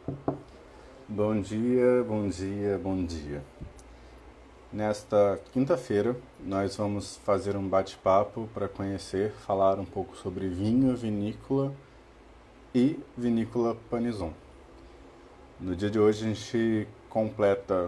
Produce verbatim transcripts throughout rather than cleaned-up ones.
Bom dia, bom dia, bom dia. Nesta quinta-feira, nós vamos fazer um bate-papo para conhecer, falar um pouco sobre vinho, vinícola e vinícola Panizon. No dia de hoje, a gente completa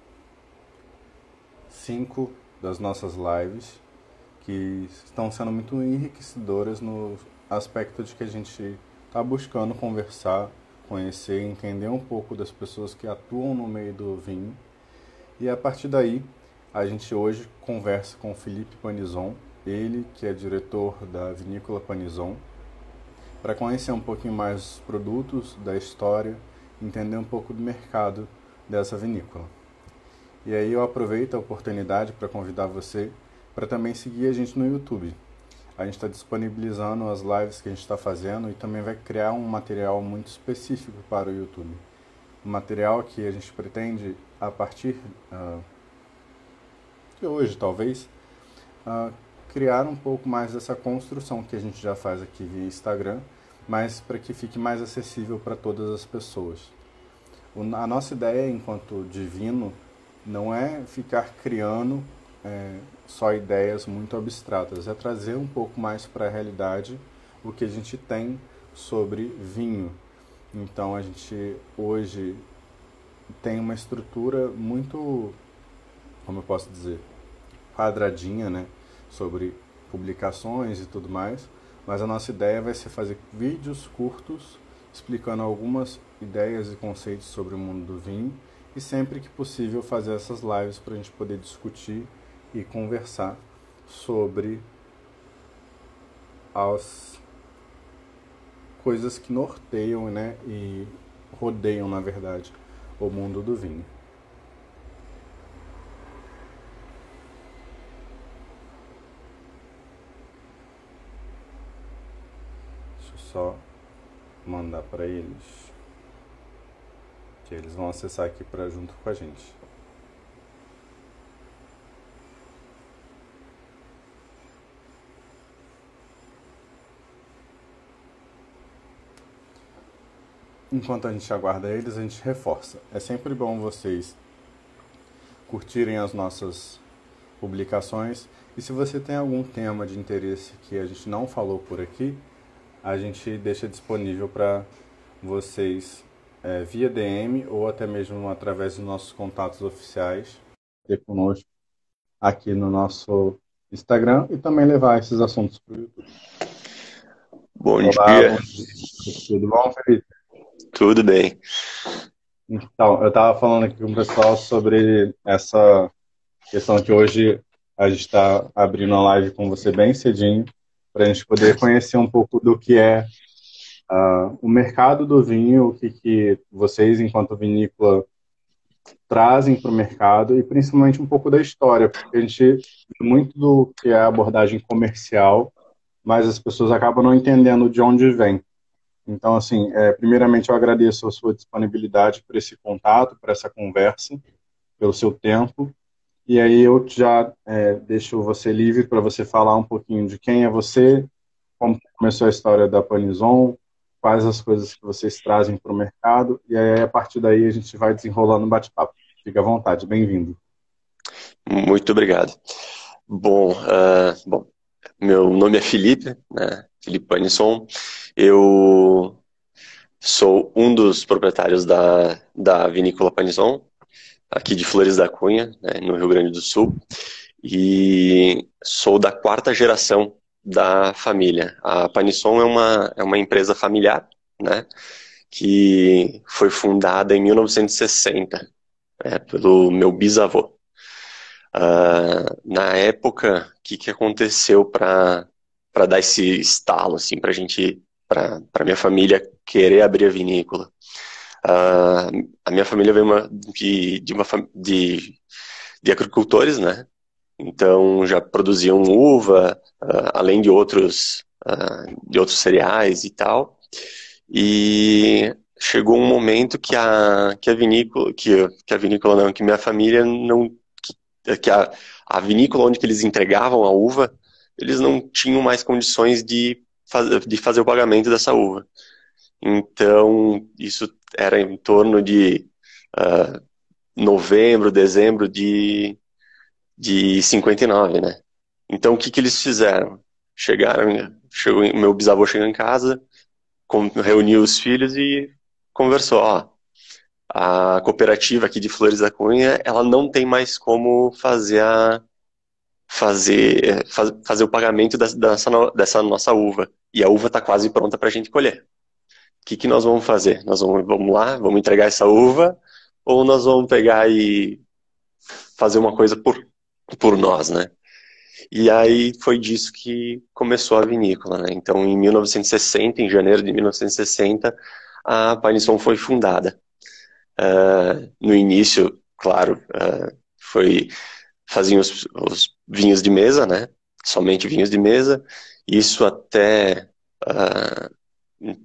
cinco das nossas lives que estão sendo muito enriquecedoras no aspecto de que a gente está buscando conversar, conhecer, entender um pouco das pessoas que atuam no meio do vinho. E a partir daí, a gente hoje conversa com o Felipe Panizon, ele que é diretor da Vinícola Panizon, para conhecer um pouquinho mais dos produtos, da história, entender um pouco do mercado dessa vinícola. E aí eu aproveito a oportunidade para convidar você para também seguir a gente no YouTube. A gente está disponibilizando as lives que a gente está fazendo e também vai criar um material muito específico para o YouTube. Um material que a gente pretende, a partir uh, de hoje talvez, uh, criar um pouco mais dessa construção que a gente já faz aqui via Instagram, mas para que fique mais acessível para todas as pessoas. O, a nossa ideia enquanto divino não é ficar criando é, só ideias muito abstratas, é trazer um pouco mais para a realidade o que a gente tem sobre vinho. Então a gente hoje tem uma estrutura muito, como eu posso dizer, quadradinha, né, sobre publicações e tudo mais, mas a nossa ideia vai ser fazer vídeos curtos explicando algumas ideias e conceitos sobre o mundo do vinho e sempre que possível fazer essas lives para a gente poder discutir e conversar sobre as coisas que norteiam, né, e rodeiam, na verdade, o mundo do vinho. Deixa eu só mandar para eles, que eles vão acessar aqui para junto com a gente. Enquanto a gente aguarda eles, a gente reforça. É sempre bom vocês curtirem as nossas publicações e se você tem algum tema de interesse que a gente não falou por aqui, a gente deixa disponível para vocês é, via D M ou até mesmo através dos nossos contatos oficiais ter conosco aqui no nosso Instagram e também levar esses assuntos para o YouTube. Bom Olá, dia, bom dia. Tudo bom, Felipe? tudo bem. Então, eu estava falando aqui com o pessoal sobre essa questão que hoje a gente está abrindo a live com você bem cedinho, para a gente poder conhecer um pouco do que é uh, o mercado do vinho, o que, que vocês, enquanto vinícola, trazem para o mercado e principalmente um pouco da história, porque a gente vê muito do que é a abordagem comercial, mas as pessoas acabam não entendendo de onde vem. Então, assim, é, primeiramente eu agradeço a sua disponibilidade por esse contato, por essa conversa, pelo seu tempo. E aí eu já é, deixo você livre para você falar um pouquinho de quem é você, como começou a história da Panizon, quais as coisas que vocês trazem para o mercado, e aí a partir daí a gente vai desenrolando um bate-papo. Fique à vontade, bem-vindo. Muito obrigado. Bom, ah, bom, meu nome é Felipe, né? Felipe Panisson. Eu sou um dos proprietários da, da Vinícola Panisson, aqui de Flores da Cunha, né, no Rio Grande do Sul, e sou da quarta geração da família. A Panisson é uma, é uma empresa familiar, né, que foi fundada em mil novecentos e sessenta, né, pelo meu bisavô. Uh, na época, o que, que aconteceu para para dar esse estalo, assim, para gente, para para minha família querer abrir a vinícola? Uh, a minha família veio uma, de, de, uma, de, de agricultores, né? Então já produziam uva, uh, além de outros, uh, de outros cereais e tal. E chegou um momento que a, que a vinícola, que, que a vinícola não, que minha família não que a, a vinícola onde que eles entregavam a uva, eles não tinham mais condições de, faz, de fazer o pagamento dessa uva. Então, isso era em torno de uh, novembro, dezembro de, de cinquenta e nove, né? Então, o que que eles fizeram? Chegaram, chegou, meu bisavô chegou em casa, com, reuniu os filhos e conversou, ó, a cooperativa aqui de Flores da Cunha, ela não tem mais como fazer a, fazer, faz, fazer o pagamento dessa, dessa, dessa nossa uva. E a uva está quase pronta para a gente colher. O que que nós vamos fazer? Nós vamos, vamos lá, vamos entregar essa uva, ou nós vamos pegar e fazer uma coisa por, por nós, né? E aí foi disso que começou a vinícola, né? Então, em mil novecentos e sessenta, em janeiro de mil novecentos e sessenta, a Panisson foi fundada. Uh, no início, claro, uh, foi faziam os, os vinhos de mesa, né? Somente vinhos de mesa. Isso até uh,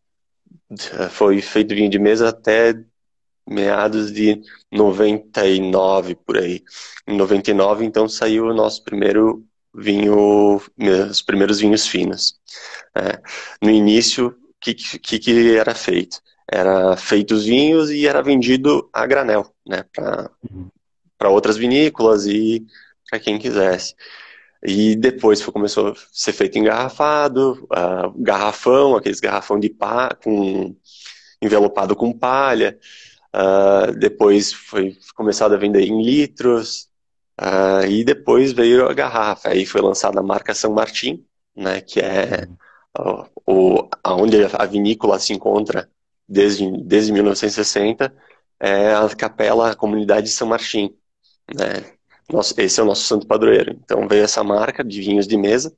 foi feito vinho de mesa até meados de noventa e nove, por aí. Em noventa e nove, então, saiu o nosso primeiro vinho, os primeiros vinhos finos. É, no início, o que, que, que era feito? Era feito os vinhos e era vendido a granel, né, para outras vinícolas e para quem quisesse. E depois foi, começou a ser feito engarrafado, uh, garrafão, aqueles garrafão de pá, com, envelopado com palha. Uh, depois foi começado a vender em litros, uh, e depois veio a garrafa. Aí foi lançada a marca São Martin, né, que é uh, o, onde a vinícola se encontra desde, desde mil novecentos e sessenta, é a capela, a comunidade de São Martim, né? Nosso, esse é o nosso santo padroeiro. Então veio essa marca de vinhos de mesa,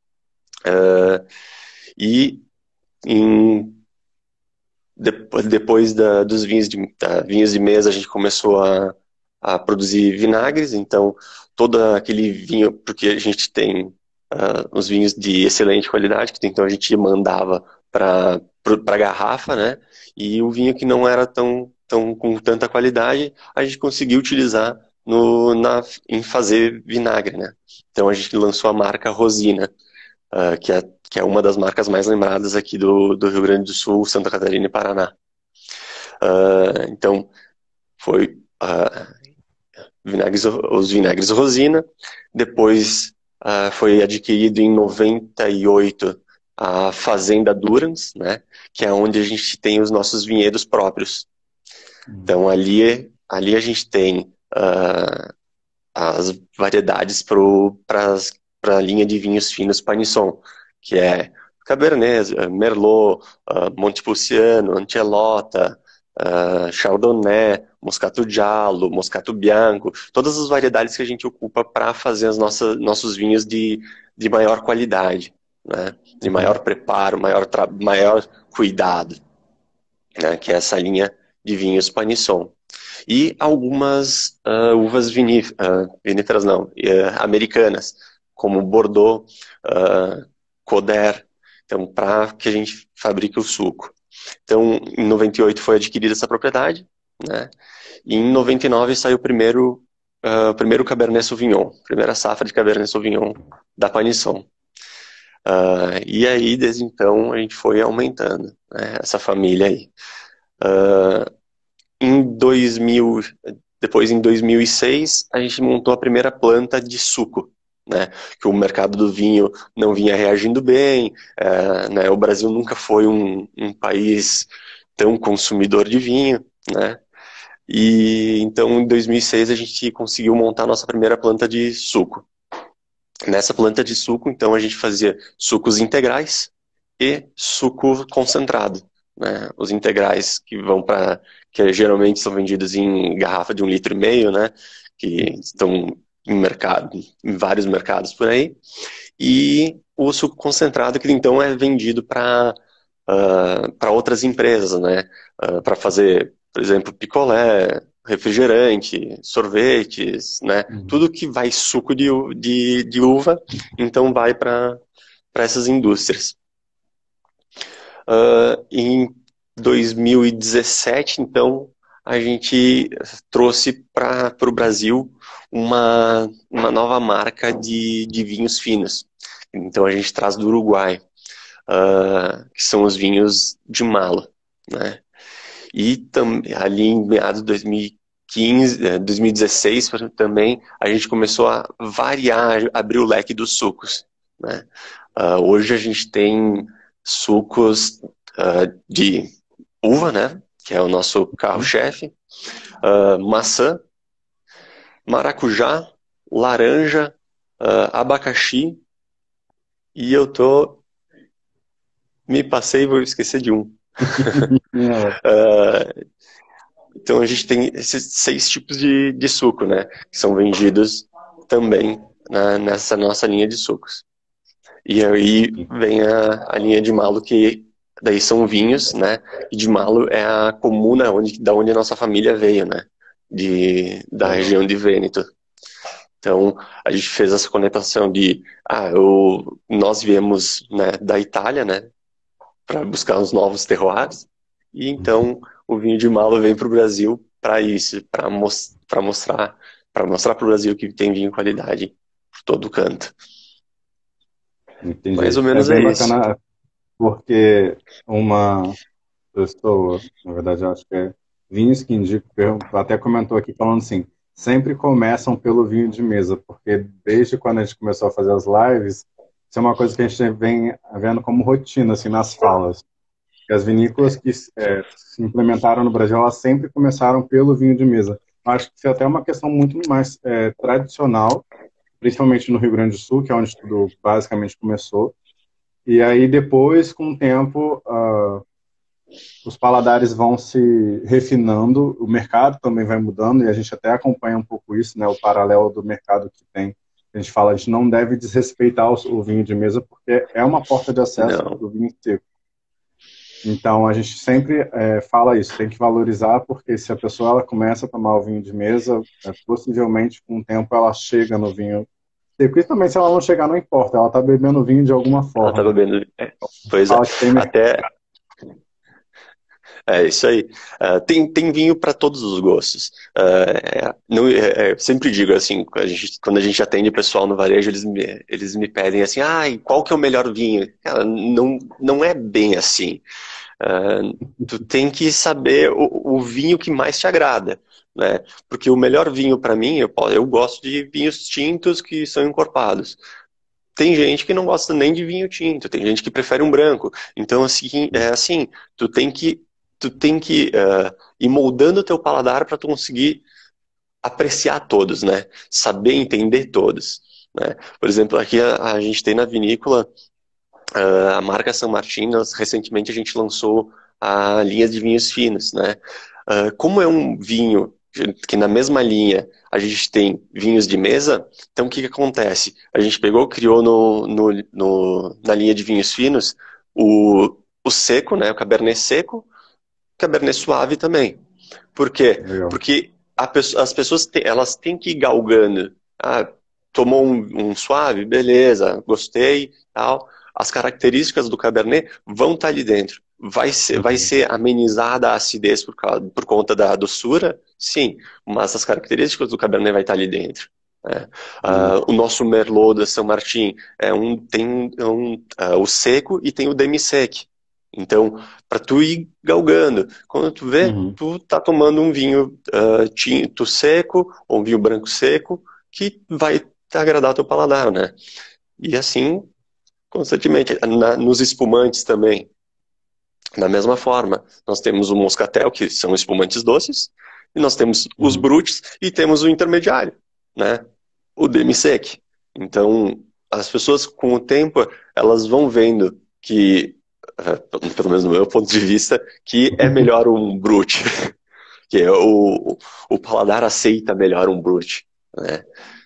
uh, e em Depois, depois da, dos vinhos de, da, vinhos de mesa, a gente começou a, a produzir vinagres. Então, todo aquele vinho, porque a gente tem uh, os vinhos de excelente qualidade, então a gente mandava para a garrafa, né? E o vinho que não era tão, tão com tanta qualidade, a gente conseguiu utilizar no, na, em fazer vinagre, né? Então, a gente lançou a marca Rosina, uh, que é que é uma das marcas mais lembradas aqui do, do Rio Grande do Sul, Santa Catarina e Paraná. Uh, então, foi uh, vinagres, os vinagres Rosina. Depois uh, foi adquirido em noventa e oito a Fazenda Durans, né, que é onde a gente tem os nossos vinhedos próprios. Então, ali, ali a gente tem uh, as variedades para a linha de vinhos finos Panisson, que é Cabernet, Merlot, uh, Montepulciano, Ancelota, uh, Chardonnay, Moscato Giallo, Moscato Bianco, todas as variedades que a gente ocupa para fazer as nossas, nossos vinhos de, de maior qualidade, né? De maior preparo, maior, maior cuidado, né? Que é essa linha de vinhos Panisson. E algumas uh, uvas viníf uh, viníferas, não, uh, americanas, como Bordeaux, uh, Coder, então, para que a gente fabrique o suco. Então, em noventa e oito foi adquirida essa propriedade, né? E em noventa e nove saiu o primeiro, uh, primeiro Cabernet Sauvignon, primeira safra de Cabernet Sauvignon da Panisson. Uh, e aí, desde então, a gente foi aumentando, né, essa família aí. Uh, em dois mil, depois, em dois mil e seis, a gente montou a primeira planta de suco, né, que o mercado do vinho não vinha reagindo bem, é, né, o Brasil nunca foi um, um país tão consumidor de vinho, né, e então em dois mil e seis a gente conseguiu montar a nossa primeira planta de suco. Nessa planta de suco, então, a gente fazia sucos integrais e suco concentrado, né, os integrais que vão para, que geralmente são vendidos em garrafa de um litro e meio, né, que estão em mercado, em vários mercados por aí, e o suco concentrado que então é vendido para uh, para outras empresas, né, uh, para fazer, por exemplo, picolé, refrigerante, sorvetes, né, uhum. Tudo que vai suco de, de, de uva, então vai para para essas indústrias. Uh, em dois mil e dezessete, então, a gente trouxe para o Brasil uma, uma nova marca de, de vinhos finos. Então a gente traz do Uruguai. uh, que são os vinhos de malo, né? E tam, ali em meados de dois mil e quinze, dois mil e dezesseis também, a gente começou a variar, abrir o leque dos sucos, né? Uh, hoje a gente tem sucos uh, de uva, né? Que é o nosso carro-chefe, uh, maçã, maracujá, laranja, uh, abacaxi, e eu tô... Me passei e vou esquecer de um. uh, então a gente tem esses seis tipos de, de suco, né? Que são vendidos também na, nessa nossa linha de sucos. E aí vem a, a linha de malo, que daí são vinhos, né? E de malo é a comuna onde, da onde a nossa família veio, né? De, da região de Vêneto. Então, a gente fez essa conectação de, ah, eu, nós viemos, né, da Itália, né, para buscar os novos terroirs, e então o vinho de malo vem para o Brasil para isso, para mos mostrar para mostrar para o Brasil que tem vinho de qualidade por todo canto. Entendi. Mais ou É menos bem é isso. bacana, porque uma pessoa, na verdade, eu acho que é Vinhos que indico, até comentou aqui falando assim, sempre começam pelo vinho de mesa, porque desde quando a gente começou a fazer as lives, isso é uma coisa que a gente vem vendo como rotina, assim, nas falas. E as vinícolas que é, se implementaram no Brasil, elas sempre começaram pelo vinho de mesa. Eu acho que isso é até uma questão muito mais é, tradicional, principalmente no Rio Grande do Sul, que é onde tudo basicamente começou. E aí depois, com o tempo, uh, os paladares vão se refinando, o mercado também vai mudando, e a gente até acompanha um pouco isso, né, o paralelo do mercado que tem. A gente fala, a gente não deve desrespeitar o, o vinho de mesa, porque é uma porta de acesso do vinho seco. Então, a gente sempre é, fala isso, tem que valorizar, porque se a pessoa ela começa a tomar o vinho de mesa, é, possivelmente, com o tempo, ela chega no vinho seco. Principalmente se ela não chegar, não importa, ela está bebendo vinho de alguma forma. Ela está bebendo... É, pois é, até... É isso aí. Uh, tem, tem vinho para todos os gostos. Uh, é, não, é, é, sempre digo assim, a gente, quando a gente atende pessoal no varejo, eles me, eles me pedem assim, ah, qual que é o melhor vinho? Cara, não, não é bem assim. Uh, tu tem que saber o, o vinho que mais te agrada, né? Porque o melhor vinho para mim, eu, eu gosto de vinhos tintos que são encorpados. Tem gente que não gosta nem de vinho tinto, tem gente que prefere um branco. Então, assim, é assim, tu tem que tu tem que uh, ir moldando o teu paladar para tu conseguir apreciar todos, né? Saber entender todos, né? Por exemplo, aqui a, a gente tem na vinícola uh, a marca San Martín, nós, recentemente a gente lançou a linha de vinhos finos, né? Uh, como é um vinho que na mesma linha a gente tem vinhos de mesa, então o que, que acontece? A gente pegou, criou no, no, no, na linha de vinhos finos o, o seco, né? O Cabernet seco, Cabernet suave também. Por quê? Legal. Porque a, as pessoas te, elas têm que ir galgando. Ah, tomou um, um suave, beleza, gostei, tal. As características do Cabernet vão estar ali dentro. Vai ser, uhum. vai ser amenizada a acidez por, causa, por conta da doçura? Sim, mas as características do Cabernet vai estar ali dentro. É. Uhum. Uh, o nosso Merlot da São Martin é um, tem um, uh, o seco e tem o demi-sec. Então, para tu ir galgando, quando tu vê, uhum. tu tá tomando um vinho uh, tinto seco, ou um vinho branco seco, que vai agradar teu paladar, né? E assim, constantemente. Na, nos espumantes também, da mesma forma. Nós temos o moscatel, que são espumantes doces, e nós temos uhum. os brutes, e temos o intermediário, né? O demi-sec. Então, as pessoas, com o tempo, elas vão vendo que, pelo menos no meu ponto de vista, que é melhor um brute, que é o, o paladar aceita melhor um brute, né?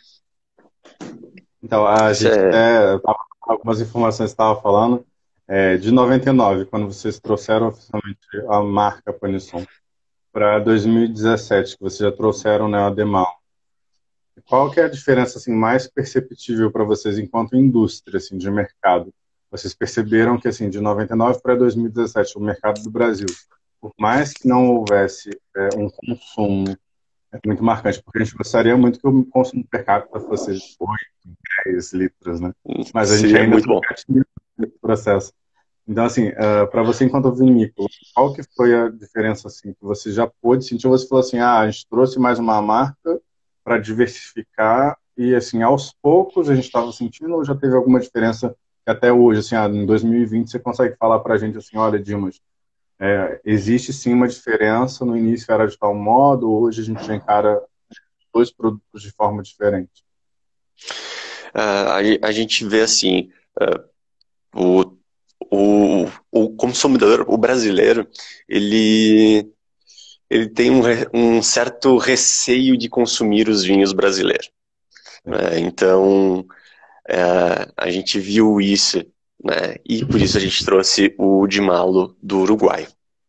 Então, a Isso gente é... até, algumas informações que estava falando, é, de noventa e nove, quando vocês trouxeram oficialmente a marca Panisson, para dois mil e dezessete, que vocês já trouxeram, né, a Demal. Qual que é a diferença assim, mais perceptível para vocês enquanto indústria assim, de mercado? Vocês perceberam que assim, de noventa e nove para dois mil e dezessete, o mercado do Brasil, por mais que não houvesse é, um consumo é muito marcante, porque a gente gostaria muito que o consumo per capita fosse oito, dez litros, né? Mas a gente Sim, ainda é muito bom nesse processo. Então, assim, para você enquanto vinícola, qual que foi a diferença, assim, que você já pôde sentir? Ou você falou assim, ah, a gente trouxe mais uma marca para diversificar e, assim, aos poucos a gente estava sentindo ou já teve alguma diferença que até hoje, assim, ah, em dois mil e vinte você consegue falar para a gente assim, olha, Dimas, é, existe sim uma diferença, no início era de tal modo, hoje a gente já encara dois produtos de forma diferente. Ah, a, a gente vê assim, ah, o, o, o consumidor, o brasileiro, ele, ele tem um, re- um certo receio de consumir os vinhos brasileiros, Sim. né? Então, é, a gente viu isso, né? E por isso a gente trouxe o de Malo do Uruguai,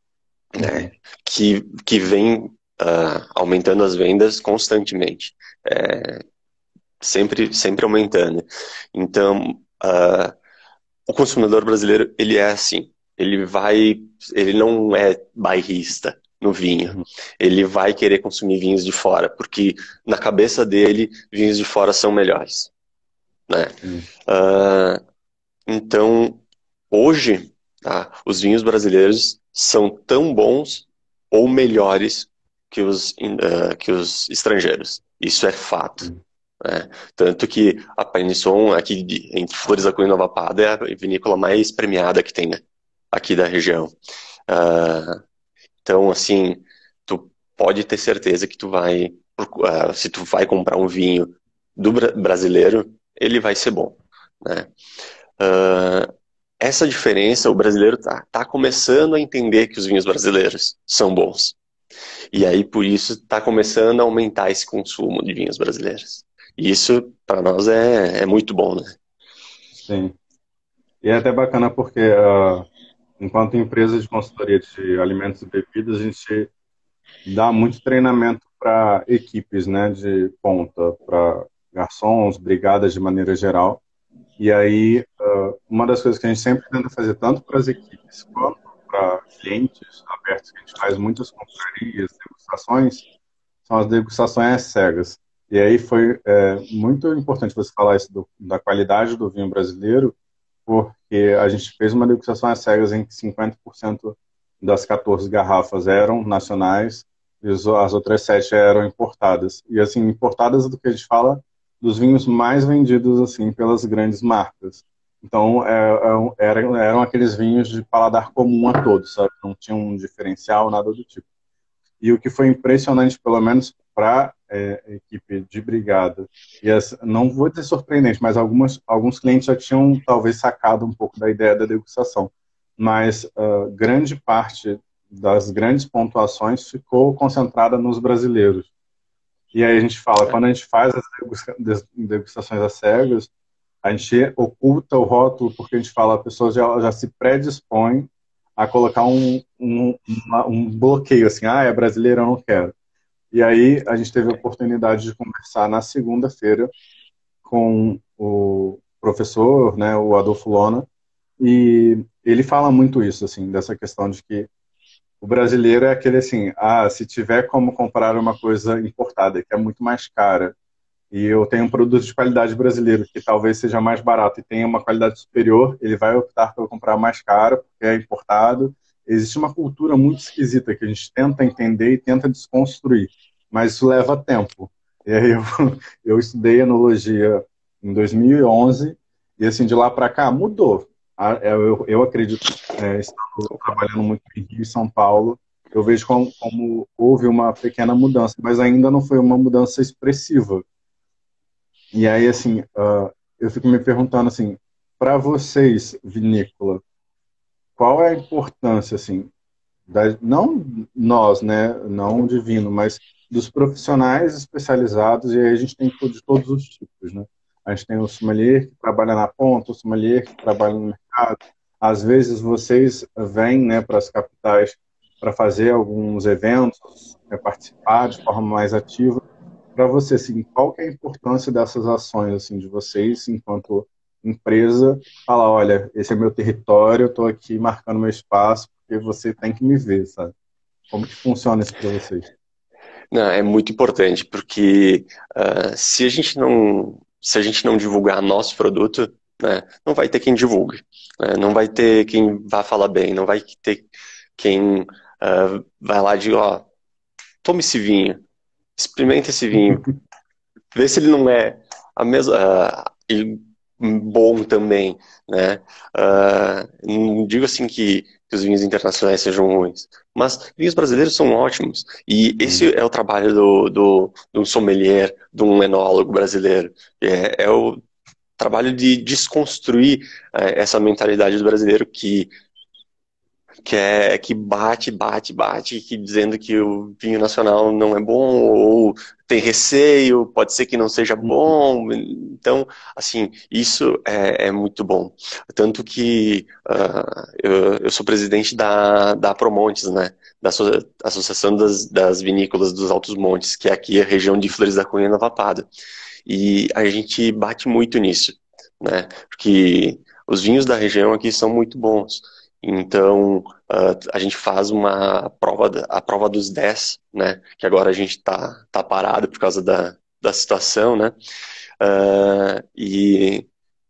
né? Uhum. Que, que vem ah, aumentando as vendas constantemente, é, sempre, sempre aumentando. Então, ah, o consumidor brasileiro, ele é assim, ele vai, ele não é bairrista no vinho, Uhum. ele vai querer consumir vinhos de fora, porque na cabeça dele, vinhos de fora são melhores, né? Sim. Ah, então, hoje, tá, os vinhos brasileiros são tão bons ou melhores que os, in- ah, que os estrangeiros. Isso é fato, Sim. né? Tanto que a Panisson, aqui de, em Flores da Cunha e Nova Pada, é a vinícola mais premiada que tem, né, aqui da região. Ah, então, assim, tu pode ter certeza que tu vai, procu- ah, se tu vai comprar um vinho do bra- brasileiro, ele vai ser bom, né? Ah, essa diferença, o brasileiro tá, tá começando a entender que os vinhos brasileiros são bons. E aí, por isso, está começando a aumentar esse consumo de vinhos brasileiros. E isso, para nós, é, é muito bom, né? Sim. E é até bacana porque, ah, enquanto empresa de consultoria de alimentos e bebidas, a gente dá muito treinamento para equipes, né, de ponta, para garçons, brigadas de maneira geral. E aí, ah, uma das coisas que a gente sempre tenta fazer, tanto para as equipes quanto para clientes abertos, que a gente faz muitas confrarias, degustações, são as degustações às cegas. E aí foi é, muito importante você falar isso do, da qualidade do vinho brasileiro, porque a gente fez uma degustação às cegas em que cinquenta por cento das quatorze garrafas eram nacionais e os- as outras sete eram importadas. E assim, importadas do que a gente fala dos vinhos mais vendidos assim pelas grandes marcas. Então, é, é, eram, eram aqueles vinhos de paladar comum a todos, sabe? Não tinha um diferencial, nada do tipo. E o que foi impressionante, pelo menos para é, a equipe de brigada, e as, não vou dizer surpreendente, mas algumas, alguns clientes já tinham talvez sacado um pouco da ideia da degustação, mas uh, grande parte das grandes pontuações ficou concentrada nos brasileiros. E aí a gente fala, quando a gente faz as degustações às cegas, a gente oculta o rótulo porque a gente fala, a pessoa já, já se predispõe a colocar um, um, uma- um bloqueio, assim, ah, é brasileiro, eu não quero. E aí a gente teve a oportunidade de conversar na segunda-feira com o professor, né, o Adolfo Lona, e ele fala muito isso, assim, dessa questão de que o brasileiro é aquele assim, ah, se tiver como comprar uma coisa importada, que é muito mais cara, e eu tenho um produto de qualidade brasileiro que talvez seja mais barato e tenha uma qualidade superior, ele vai optar por comprar mais caro, porque é importado. Existe uma cultura muito esquisita que a gente tenta entender e tenta desconstruir, mas isso leva tempo. E aí eu, eu estudei enologia em dois mil e onze e assim de lá para cá mudou. A- Eu, eu acredito, é, estando trabalhando muito em Rio e São Paulo, eu vejo como, como houve uma pequena mudança, mas ainda não foi uma mudança expressiva. E aí, assim, uh, eu fico me perguntando, assim, para vocês, vinícola, qual é a importância, assim, da, não nós, né, não de vinho, mas dos profissionais especializados, e aí a gente tem to- de todos os tipos, né? A gente tem o sommelier que trabalha na ponta, o sommelier que trabalha no mercado. Às vezes vocês vêm, né, para as capitais para fazer alguns eventos, né, participar de forma mais ativa. Para você, assim, qual que é a importância dessas ações, assim, de vocês, enquanto empresa, falar, olha, esse é meu território, eu estou aqui marcando meu espaço, porque você tem que me ver, sabe? Como que funciona isso para vocês? Não, é muito importante, porque ah, se a gente não, se a gente não divulgar nosso produto, né? Não vai ter quem divulgue, né? Não vai ter quem vá falar bem, não vai ter quem uh, vai lá e diga, ó, tome esse vinho, experimenta esse vinho, vê se ele não é a mesma, uh, e bom também, né? Uh, não digo assim que, que os vinhos internacionais sejam ruins, mas vinhos brasileiros são ótimos. E esse é o trabalho do, do, de um sommelier, de um enólogo brasileiro. É, é o trabalho de desconstruir uh, essa mentalidade do brasileiro que que é que bate, bate, bate, que dizendo que o vinho nacional não é bom ou tem receio, pode ser que não seja bom. Então, assim, isso é, é muito bom. Tanto que uh, eu, eu sou presidente da, da Promontes, né? Da Asso- Associação das, das Vinícolas dos Altos Montes, que é aqui a região de Flores da Cunha e Nova Pada. E a gente bate muito nisso, né? Porque os vinhos da região aqui são muito bons. Então, uh, a gente faz uma prova, da- a prova dos dez, né? Que agora a gente tá, tá parado por causa da, da situação, né? Uh, e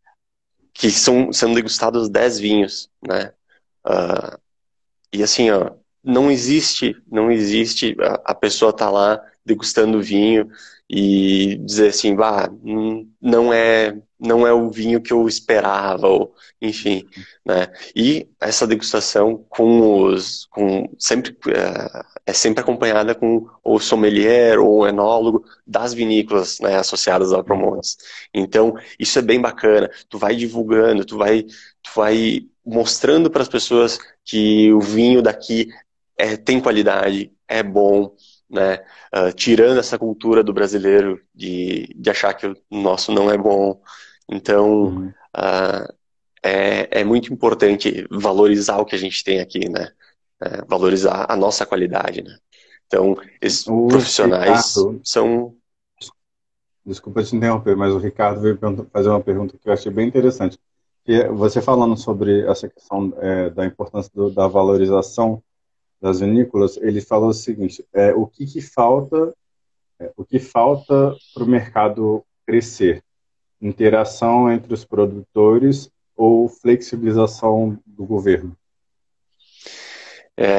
que são sendo degustados dez vinhos, né? Uh, e assim, ó, não existe, não existe a, a pessoa tá lá degustando vinho e dizer assim, bah, hum, não é, não é o vinho que eu esperava, ou, enfim, né? E essa degustação com os, com sempre é, é sempre acompanhada com o sommelier ou o enólogo das vinícolas, né, associadas ao Promontes. Então, isso é bem bacana. Tu vai divulgando, tu vai, tu vai mostrando para as pessoas que o vinho daqui é, tem qualidade, é bom, né? Uh, tirando essa cultura do brasileiro de, de achar que o nosso não é bom. Então, Uhum. uh, é, é muito importante valorizar o que a gente tem aqui, né? É, valorizar a nossa qualidade, né? Então, esses O profissionais Ricardo, são... desculpa te interromper, mas o Ricardo veio pergunta- fazer uma pergunta que eu achei bem interessante. Que é você falando sobre essa questão é, da importância do- da valorização das vinícolas, ele falou o seguinte: é, o que, que falta, é, o que falta para o mercado crescer? Interação entre os produtores ou flexibilização do governo? É,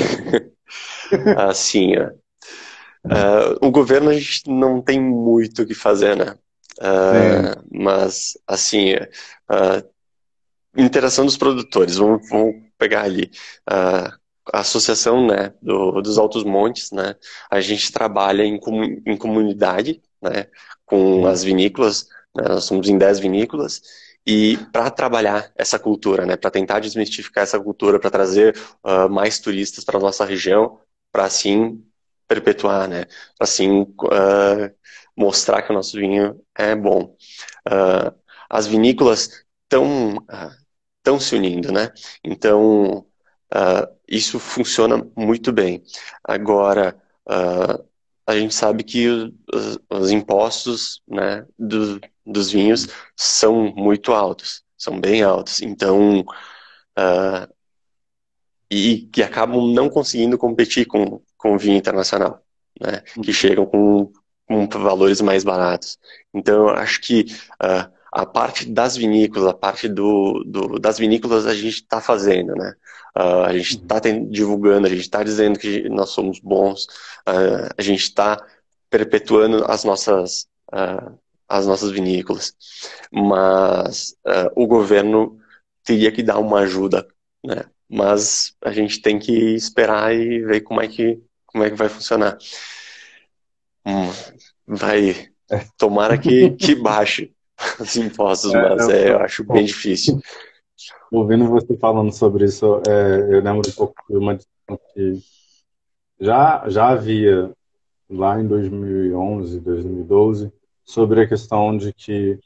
assim, ó, uh, o governo a gente não tem muito o que fazer, né? Sim. Uh, mas, assim, uh, interação dos produtores, vamos, vamos pegar ali uh, a associação, né, do, dos Altos Montes, né, a gente trabalha em, comu- em comunidade, né, com as vinícolas, né, nós somos em dez vinícolas, e para trabalhar essa cultura, né, para tentar desmistificar essa cultura, para trazer uh, mais turistas para nossa região, para assim perpetuar, né, para assim uh, mostrar que o nosso vinho é bom. Uh, as vinícolas estão estão se unindo, né? Então, uh, isso funciona muito bem. Agora, uh, a gente sabe que os, os impostos, né, do, dos vinhos são muito altos, são bem altos. Então, uh, e que acabam não conseguindo competir com, com o vinho internacional, né? Que chegam com, com valores mais baratos. Então, eu acho que uh, a parte das vinícolas, a parte do, do das vinícolas a gente está fazendo, né? Uh, a gente está divulgando, a gente está dizendo que nós somos bons, uh, a gente está perpetuando as nossas, uh, as nossas vinícolas. Mas uh, o governo teria que dar uma ajuda, né? Mas a gente tem que esperar e ver como é que, como é que vai funcionar. Hum, vai, tomara que, que baixe os impostos, É, mas eu, é, eu eu, acho bem difícil. ouvindo você falando sobre isso, é, eu lembro um pouco de uma discussão que já, já havia lá em dois mil e onze, dois mil e doze, sobre a questão de que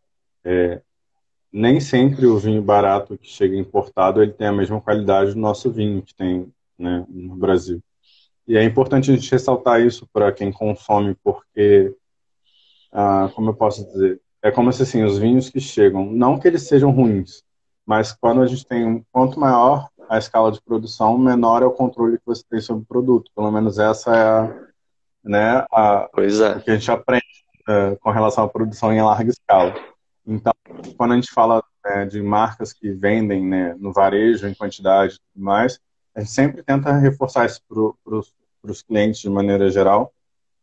nem sempre o vinho barato que chega importado ele tem a mesma qualidade do nosso vinho que tem, né, no Brasil. E é importante a gente ressaltar isso para quem consome, porque, ah, como eu posso dizer, é como se assim, os vinhos que chegam, não que eles sejam ruins, mas quando a gente tem, um- quanto maior a escala de produção, menor é o controle que você tem sobre o produto. Pelo menos essa é a, né, a, Pois o é. que a gente aprende eh, com relação à produção em larga escala. Então, quando a gente fala, né, de marcas que vendem, né, no varejo, em quantidade e tudo mais, a gente sempre tenta reforçar isso para os clientes de maneira geral,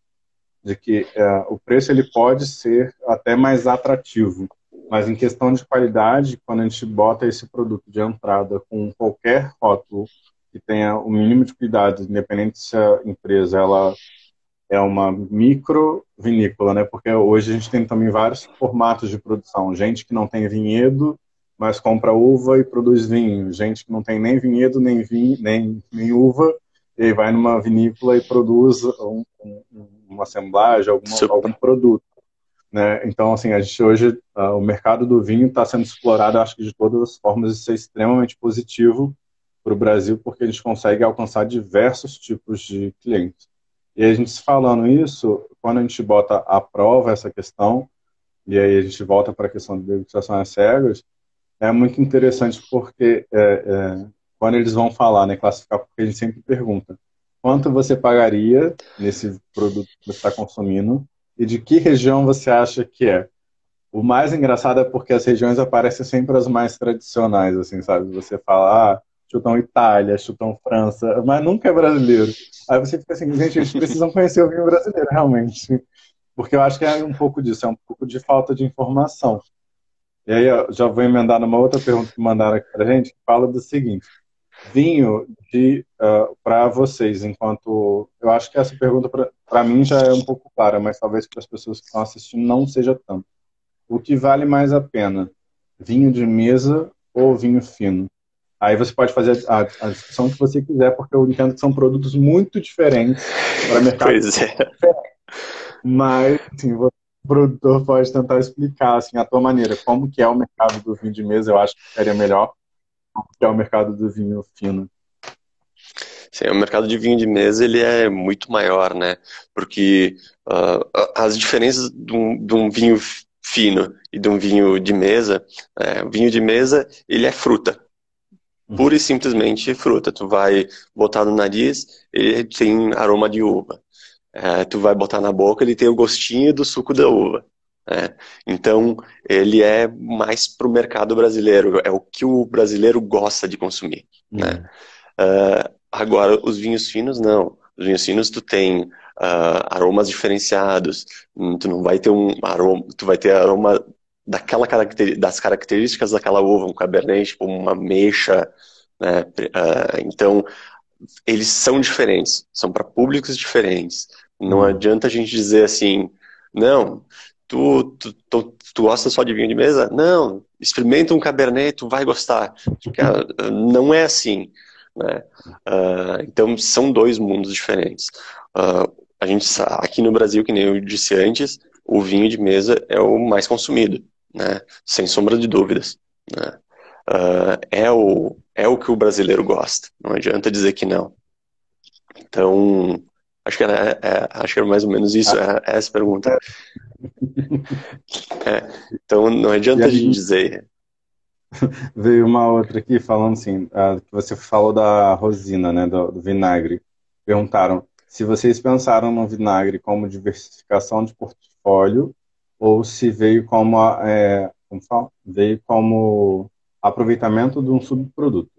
de que é, o preço ele pode ser até mais atrativo, mas em questão de qualidade, quando a gente bota esse produto de entrada com qualquer rótulo que tenha o mínimo de cuidado, independente se a empresa ela é uma micro vinícola, né? Porque hoje a gente tem também vários formatos de produção. Gente que não tem vinhedo, mas compra uva e produz vinho. Gente que não tem nem vinhedo, nem vinho, nem, nem uva, e aí vai numa vinícola e produz um, um, uma assemblagem, alguma, algum Super. produto, né? Então, assim, a gente hoje, uh, o mercado do vinho está sendo explorado, acho que de todas as formas, isso é extremamente positivo para o Brasil, porque a gente consegue alcançar diversos tipos de clientes. E a gente falando isso, quando a gente bota à prova essa questão, e aí a gente volta para a questão da degustação às cegas, é muito interessante porque é, é, quando eles vão falar, né, classificar, porque a gente sempre pergunta quanto você pagaria nesse produto que você está consumindo e de que região você acha que é. O mais engraçado é porque as regiões aparecem sempre as mais tradicionais, assim, sabe? Você fala, ah, chutão Itália, chutão França, mas nunca é brasileiro. Aí você fica assim, gente, eles precisam conhecer o vinho brasileiro, realmente. Porque eu acho que é um pouco disso, é um pouco de falta de informação. E aí eu já vou emendar numa outra pergunta que mandaram aqui pra gente, que fala do seguinte, vinho de uh, para vocês, enquanto... Eu acho que essa pergunta para mim já é um pouco clara, mas talvez para as pessoas que estão assistindo não seja tanto. O que vale mais a pena? Vinho de mesa ou vinho fino? Aí você pode fazer a, a discussão que você quiser, porque eu entendo que são produtos muito diferentes para mercados Pois é. diferentes. Mas, assim, você, o produtor pode tentar explicar, assim, a tua maneira, como que é o mercado do vinho de mesa, eu acho que seria melhor, como que é o mercado do vinho fino. Sim, o mercado de vinho de mesa ele é muito maior, né? Porque uh, as diferenças de um, de um vinho fino e de um vinho de mesa, é, o vinho de mesa ele é fruta, pura Uhum. e simplesmente fruta. Tu vai botar no nariz, ele tem aroma de uva. É, tu vai botar na boca, ele tem o gostinho do suco da uva. Né? Então, ele é mais para o mercado brasileiro, é o que o brasileiro gosta de consumir. Né? Uhum. Uh, agora, os vinhos finos, não. Os vinhos finos, tu tem uh, aromas diferenciados, hum, tu não vai ter um aroma, tu vai ter aroma daquela caracter, das características daquela uva, um cabernet, tipo uma ameixa, né? Uh, então, eles são diferentes, são para públicos diferentes. Não Uhum. adianta a gente dizer assim, não, tu, tu, tu, tu gosta só de vinho de mesa? Não, experimenta um cabernet, tu vai gostar. Cara, não é assim, né? Uh, então são dois mundos diferentes. Uh, a gente aqui no Brasil, que nem eu disse antes, o vinho de mesa é o mais consumido, né? Sem sombra de dúvidas, né? Uh, é o é o que o brasileiro gosta. Não adianta dizer que não. Então, acho que era, é, acho que era mais ou menos isso, Ah, é, é essa pergunta. é. É, então, não E adianta a gente aí dizer. veio uma outra aqui falando assim, ah, que você falou da rosina, né, do, do vinagre. Perguntaram se vocês pensaram no vinagre como diversificação de portfólio ou se veio como, a- é, como fala? Veio como aproveitamento de um subproduto.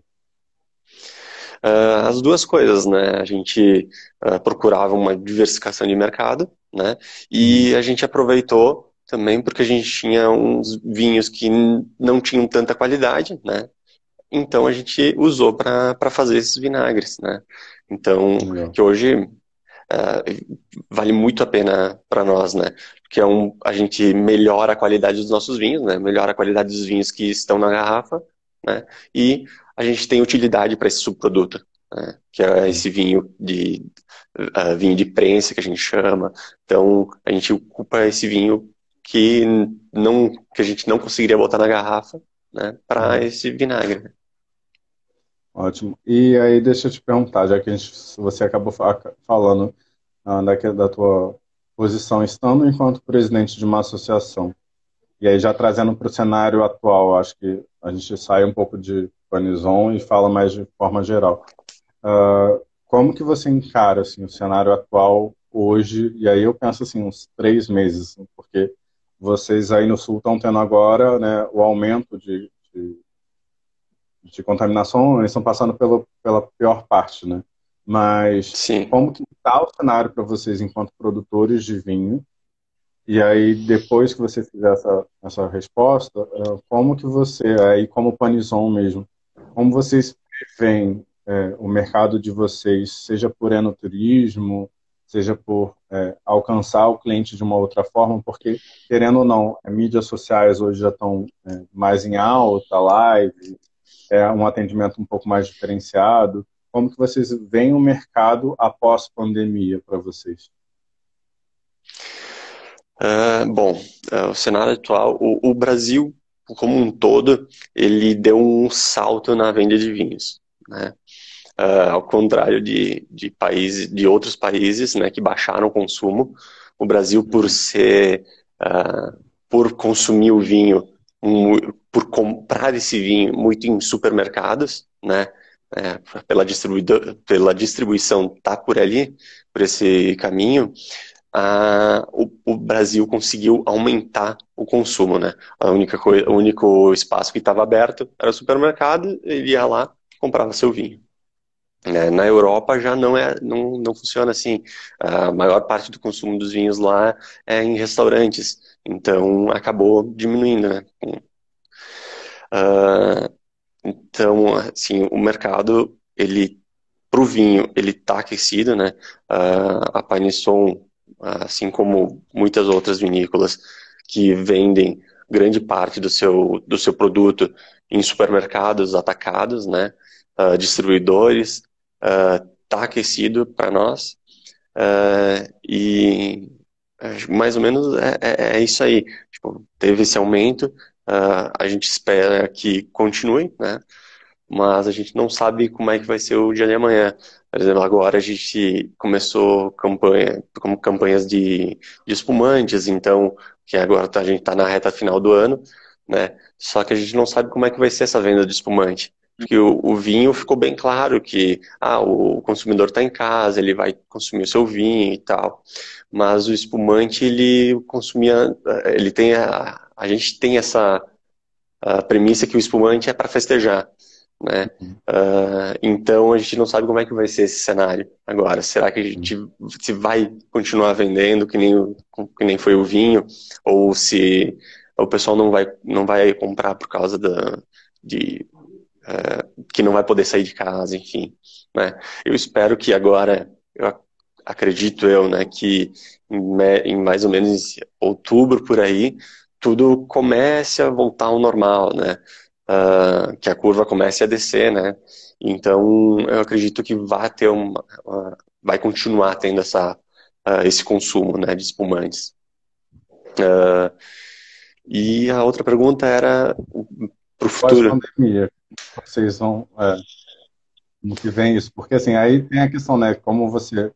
Uh, as duas coisas, né? A gente uh, procurava uma diversificação de mercado, né? Uhum. E a gente aproveitou também porque a gente tinha uns vinhos que não tinham tanta qualidade, né? Então a gente usou para para fazer esses vinagres, né? Então, Legal. que hoje uh, vale muito a pena para nós, né? Porque é um, a gente melhora a qualidade dos nossos vinhos, né? Melhora a qualidade dos vinhos que estão na garrafa, né? E a gente tem utilidade para esse subproduto, né? Que é Uhum. esse vinho de uh, vinho de prensa que a gente chama. Então a gente ocupa esse vinho que não que a gente não conseguiria botar na garrafa, né? Para Uhum. esse vinagre. Ótimo. E aí, deixa eu te perguntar, já que a gente, você acabou fa- falando ah, daque- da tua posição estando enquanto presidente de uma associação, e aí já trazendo para o cenário atual, acho que a gente sai um pouco de Panizon e fala mais de forma geral. Ah, como que você encara assim, o cenário atual hoje? E aí eu penso assim, uns três meses, assim, porque vocês aí no sul estão tendo agora, né, o aumento de, de, de contaminação, eles estão passando pelo, pela pior parte, né? Mas Sim. como que está o cenário para vocês enquanto produtores de vinho? E aí, depois que você fizer essa, essa resposta, eh, como que você, aí como Panizon mesmo, como vocês veem eh, o mercado de vocês, seja por enoturismo, seja por eh, alcançar o cliente de uma outra forma, porque, querendo ou não, as mídias sociais hoje já estão eh, mais em alta, live, é um atendimento um pouco mais diferenciado. Como que vocês veem o mercado após pandemia para vocês? Ah, bom, ah, o cenário atual, o, o Brasil como um todo, ele deu um salto na venda de vinhos, né? Ah, ao contrário de, de países, de outros países, né, que baixaram o consumo, o Brasil, por Uhum. ser, ah, por consumir o vinho, mu- por comprar esse vinho muito em supermercados, né, é, pela distribuidor, pela distribuição tá por ali, por esse caminho, ah, o, o Brasil conseguiu aumentar o consumo, né? A única coisa, o único espaço que estava aberto era o supermercado, ele ia lá, comprava seu vinho. Né? Na Europa já não é, não, não funciona assim. A maior parte do consumo dos vinhos lá é em restaurantes, então acabou diminuindo, né? Ah, então, assim, o mercado, ele, pro vinho, ele tá aquecido, né? Ah, a Panisson, assim como muitas outras vinícolas que vendem grande parte do seu, do seu produto em supermercados atacados, né? Ah, distribuidores, ah, tá aquecido para nós. Ah, e acho que mais ou menos é, é, é isso aí. Tipo, teve esse aumento, ah, a gente espera que continue, né? Mas a gente não sabe como é que vai ser o dia de amanhã. Por exemplo, agora a gente começou campanha, como campanhas de, de espumantes, então, que agora tá- a gente está na reta final do ano, né? Só que a gente não sabe como é que vai ser essa venda de espumante. Porque o, o vinho ficou bem claro que ah, o consumidor está em casa, ele vai consumir o seu vinho e tal. Mas o espumante, ele consumia, ele tem a, a gente tem essa a premissa que o espumante é para festejar, né? Uh, então a gente não sabe como é que vai ser esse cenário agora. Será que a gente se vai continuar vendendo que nem, o- que nem foi o vinho, ou se o pessoal não vai, não vai comprar por causa da, de uh, que não vai poder sair de casa, enfim, né? Eu espero que agora, eu ac- acredito eu, né, que em, me- em mais ou menos outubro por aí tudo comece a voltar ao normal, né? Ah, que a curva comece a descer, né? Então, eu acredito que vai ter uma, uma- vai continuar tendo essa, ah, esse consumo, né, de espumantes. Ah, e a outra pergunta era para o futuro. Pós-pandemia, vocês vão, é, como que vem isso? Porque assim, aí tem a questão, né, como você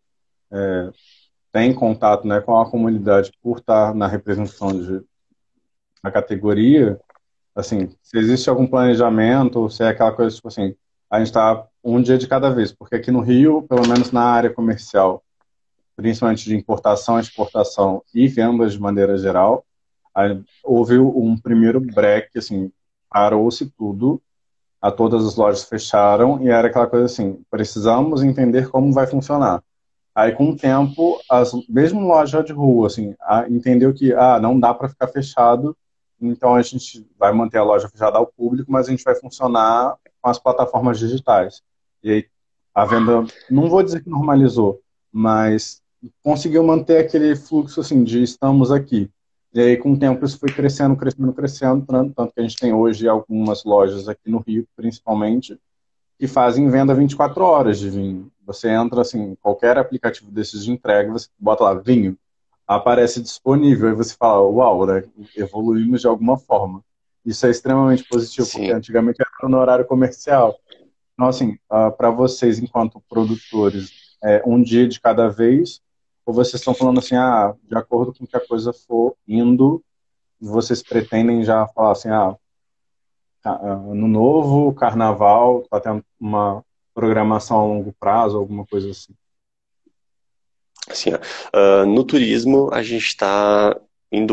tem contato, né, com a comunidade por estar na representação de, da categoria, assim, se existe algum planejamento, ou se é aquela coisa, tipo assim, a gente está um dia de cada vez, porque aqui no Rio, pelo menos na área comercial, principalmente de importação, exportação e vendas de maneira geral, aí houve um primeiro break, assim, parou-se tudo, a todas as lojas fecharam e era aquela coisa assim, precisamos entender como vai funcionar. Aí com o tempo, as mesmo loja de rua, assim, a, entendeu que ah, não dá para ficar fechado, então a gente vai manter a loja fechada ao público, mas a gente vai funcionar com as plataformas digitais. E aí a venda, não vou dizer que normalizou, mas conseguiu manter aquele fluxo assim de estamos aqui. E aí, com o tempo, isso foi crescendo, crescendo, crescendo, tanto tanto que a gente tem hoje algumas lojas aqui no Rio, principalmente, que fazem venda vinte e quatro horas de vinho. Você entra, assim, qualquer aplicativo desses de entrega, você bota lá, vinho, aparece disponível, e você fala, uau, né, evoluímos de alguma forma. Isso é extremamente positivo, porque Sim. antigamente era no horário comercial. Então, assim, uh, para vocês, enquanto produtores, é um dia de cada vez, ou vocês estão falando assim, ah, de acordo com que a coisa for indo, vocês pretendem já falar assim, ah, Ca- Ano Novo, Carnaval, tá tendo uma programação a longo prazo, alguma coisa assim. Assim, ó, ah, no turismo, a gente está indo.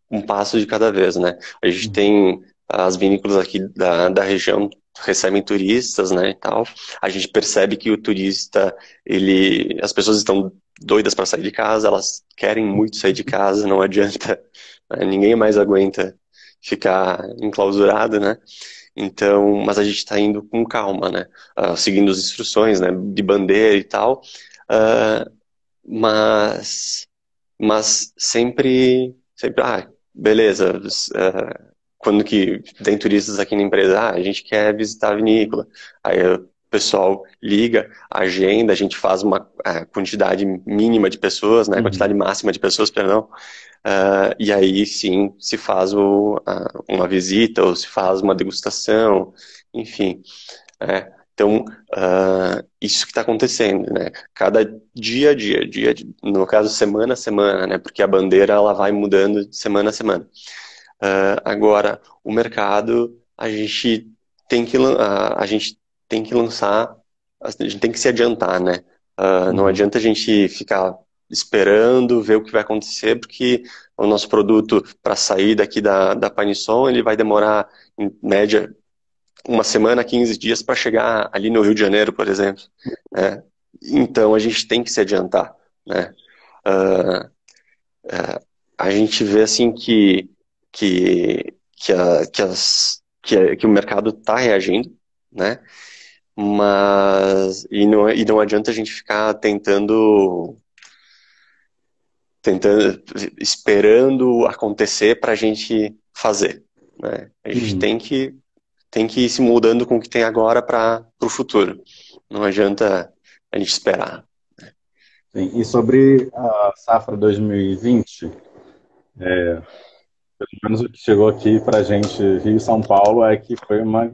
um passo de cada vez, né? A gente tem as vinícolas aqui da, da região recebem turistas, né, e tal. A gente percebe que o turista, ele, as pessoas estão doidas para sair de casa, elas querem muito sair de casa, não adianta, né, ninguém mais aguenta ficar enclausurado, né? Então, mas a gente está indo com calma, né? Uh, seguindo as instruções, né? De bandeira e tal. Uh, mas, mas sempre, sempre, ah, beleza. Uh, quando que tem turistas aqui na empresa, ah, a gente quer visitar a vinícola. Aí o pessoal liga, agenda, a gente faz uma uh, quantidade mínima de pessoas, né? Uhum. Quantidade máxima de pessoas, perdão. Uh, e aí sim se faz o, uh, uma visita ou se faz uma degustação, enfim. É. Então, uh, isso que está acontecendo, né? Cada dia a dia, dia, no caso semana a semana, né? Porque a bandeira ela vai mudando de semana a semana. Uh, agora, o mercado, a gente tem que, uh, a gente tem que lançar, a gente tem que se adiantar, né? Uh, não Uhum. adianta a gente ficar esperando ver o que vai acontecer, porque o nosso produto, para sair daqui da, da Panisson, ele vai demorar, em média, uma semana, quinze dias para chegar ali no Rio de Janeiro, por exemplo, né? Então a gente tem que se adiantar, né? Uh, uh, a gente vê assim que que que, a, que, as, que, a, que o mercado está reagindo, né? Mas e não e não adianta a gente ficar tentando tentando esperando acontecer para a gente fazer, né? A gente Uhum. tem que tem que ir se mudando com o que tem agora para o futuro. Não adianta a gente esperar. Sim. E sobre a safra dois mil e vinte, pelo menos o que chegou aqui para a gente, Rio e São Paulo, é que foi uma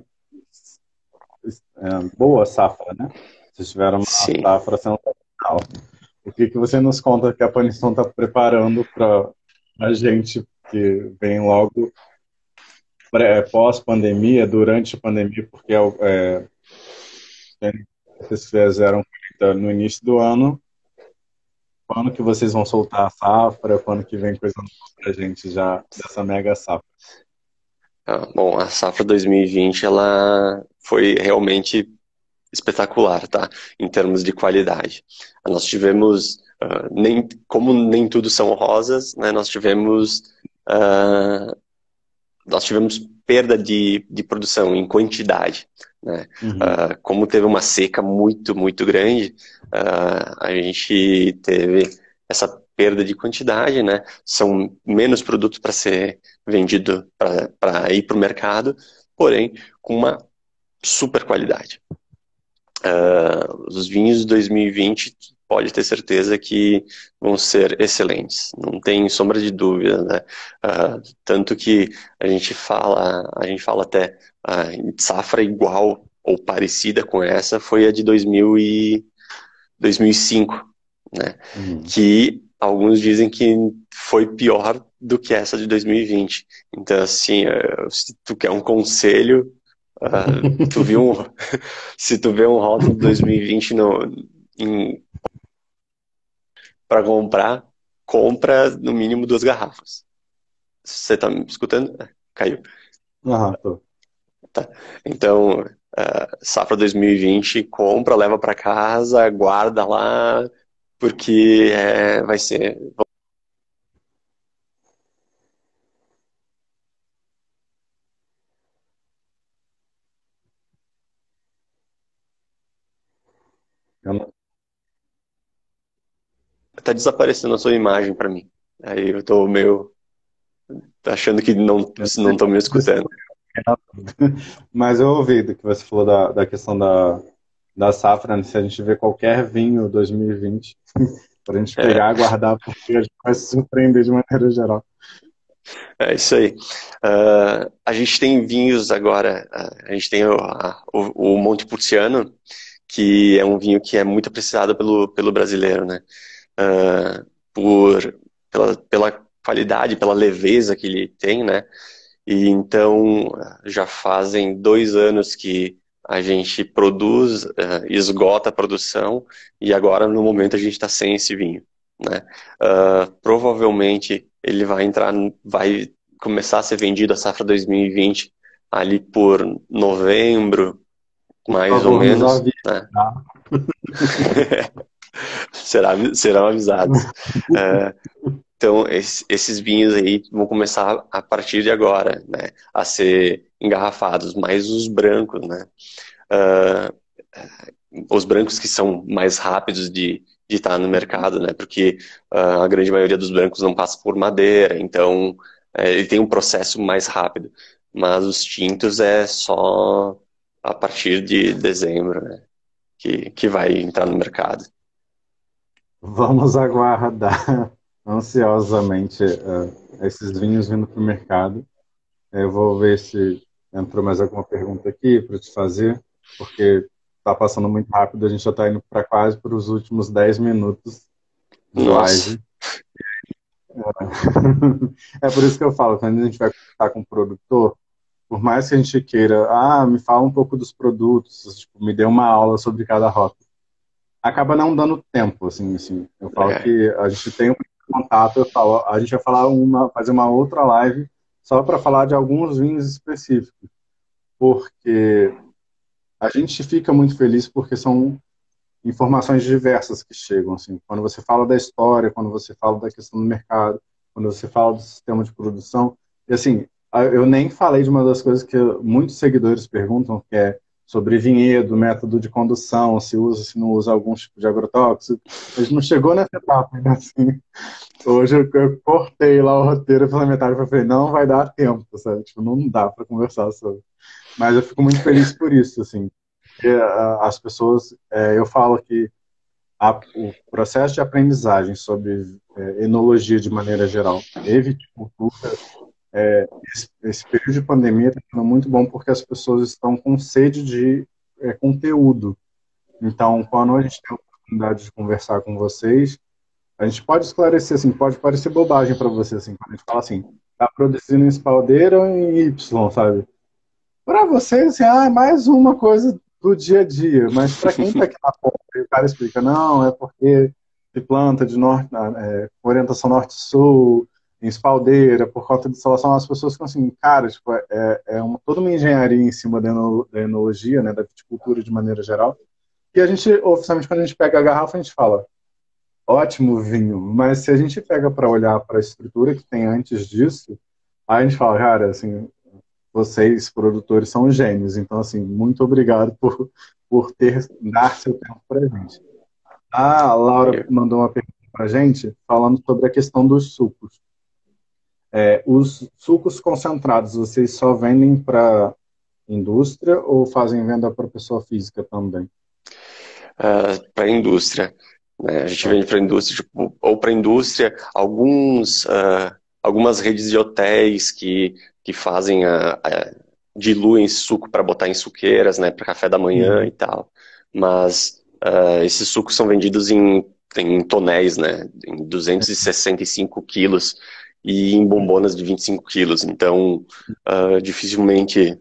é, boa safra, né? Vocês tiveram uma Sim. safra sensacional. O que, que você nos conta que a Paniston está preparando para a gente que vem logo pré- pós-pandemia, durante a pandemia, porque é, é, vocês fizeram colheita no início do ano, quando que vocês vão soltar a safra, quando que vem coisa nova para a gente já dessa mega safra? Ah, bom, a safra dois mil e vinte ela foi realmente espetacular, tá? Em termos de qualidade. Nós tivemos, ah, nem, como nem tudo são rosas, né? Nós tivemos, ah, nós tivemos perda de, de produção em quantidade, né? Uhum. Ah, como teve uma seca muito, muito grande, ah, a gente teve essa perda de quantidade, né? São menos produtos para ser vendido, para ir para o mercado, porém com uma super qualidade. Uh, os vinhos de dois mil e vinte pode ter certeza que vão ser excelentes, não tem sombra de dúvida, né? Uh, tanto que a gente fala, a gente fala até uh, safra igual ou parecida com essa foi a de dois mil e dois mil e cinco, né? Uhum. Que alguns dizem que foi pior do que essa de dois mil e vinte. Então, assim, uh, se tu quer um conselho, uh, tu viu um, se tu vê um rótulo de dois mil e vinte no, para comprar, compra no mínimo duas garrafas. Você tá me escutando? É, caiu. Aham, tô. Tá. Então, uh, safra dois mil e vinte, compra, leva para casa, guarda lá, porque é, vai ser. Eu não- Tá desaparecendo a sua imagem para mim. Aí eu tô meio achando que não eu não tô me escutando. Mas eu ouvi do que você falou da, da questão da, da safra, né? Se a gente vê qualquer vinho dois mil e vinte, para a gente É, pegar, guardar, porque a gente vai se surpreender de maneira geral. é isso aí. Uh, a gente tem vinhos agora. Uh, a gente tem o, a, o, o Montepulciano, que é um vinho que é muito apreciado pelo, pelo brasileiro, né? Uh, por, pela, pela qualidade, pela leveza que ele tem, né? E então já fazem dois anos que a gente produz, uh, esgota a produção e agora no momento a gente está sem esse vinho, né? Uh, provavelmente ele vai entrar, vai começar a ser vendido a safra dois mil e vinte ali por novembro, Por mais ou favor, nos menos, avise, né? tá? Será, serão avisados. É, então, esse- esses vinhos aí vão começar a partir de agora, né, a ser engarrafados, mais os brancos, né? Ah, os brancos que são mais rápidos de de estar no mercado, né? Porque ah, a grande maioria dos brancos não passa por madeira, então eh, ele tem um processo mais rápido. Mas os tintos é só a partir de dezembro, né? Que, que vai entrar no mercado. Vamos aguardar ansiosamente eh, esses vinhos vindo para o mercado. Eu vou ver se entrou mais alguma pergunta aqui para te fazer, porque está passando muito rápido, a gente já está indo para quase para os últimos dez minutos de Nossa, live. É por isso que eu falo, quando a gente vai contar com o produtor, por mais que a gente queira, ah, me fala um pouco dos produtos, tipo, me dê uma aula sobre cada rota, acaba não dando tempo, assim, assim. Eu falo é, que a gente tem um contato, eu falo, a gente vai falar uma, fazer uma outra live só para falar de alguns vinhos específicos, porque a gente fica muito feliz porque são informações diversas que chegam, assim. Quando você fala da história, quando você fala da questão do mercado, quando você fala do sistema de produção, e assim, eu nem falei de uma das coisas que muitos seguidores perguntam, que é sobre vinhedo, método de condução, se usa, se não usa algum tipo de agrotóxico. A gente não chegou nessa etapa ainda, assim. Hoje eu, eu cortei lá o roteiro pela metade e falei, não vai dar tempo, sabe? Tipo, não dá para conversar sobre. Mas eu fico muito feliz por isso, assim. Porque, a, as pessoas, é, eu falo que a, o processo de aprendizagem sobre é, enologia de maneira geral e viticultura, esse, esse período de pandemia está sendo muito bom porque as pessoas estão com sede de é, conteúdo. Então, quando a gente tem a oportunidade de conversar com vocês, a gente pode esclarecer, assim, pode parecer bobagem para você, assim, quando a gente fala assim, tá produzindo em espaldeira ou em Y, sabe? Para vocês, assim, ah, é mais uma coisa do dia a dia, mas para quem está aqui na ponta, e o cara explica, não, é porque se planta de norte, é, orientação norte-sul, em espaldeira, por conta de instalação, as pessoas ficam assim, cara, tipo, é, é uma, toda uma engenharia em cima da, eno, da enologia, né, da viticultura de maneira geral, e a gente, oficialmente, quando a gente pega a garrafa, a gente fala, ótimo vinho, mas se a gente pega para olhar para a estrutura que tem antes disso, aí a gente fala, cara, assim, vocês, produtores, são gênios. Então, assim, muito obrigado por, por ter, dar seu tempo para a gente. A Laura eu- mandou uma pergunta para a gente falando sobre a questão dos sucos. É, os sucos concentrados, vocês só vendem para indústria ou fazem venda para pessoa física também? para a indústria, né? A gente Tá. vende para a indústria, tipo, ou para a indústria, alguns, ah, algumas redes de hotéis que, que fazem a, a- diluem suco para botar em suqueiras, né, para café da manhã e Uhum. tal. Mas ah, esses sucos são vendidos em, em tonéis, né, em duzentos e sessenta e cinco quilos e em bombonas de vinte e cinco quilos. Então, ah, dificilmente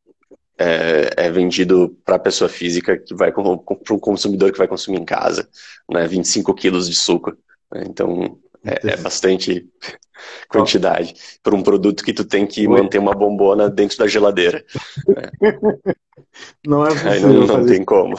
é, é vendido para a pessoa física que vai para o consumidor que vai consumir em casa, né? vinte e cinco quilos de suco. Né? Então é, é Entendi. bastante Ó, quantidade para um produto que tu tem que oi? manter uma bombona dentro da geladeira. Né? Não é Aí não, possível não fazer isso. tem como.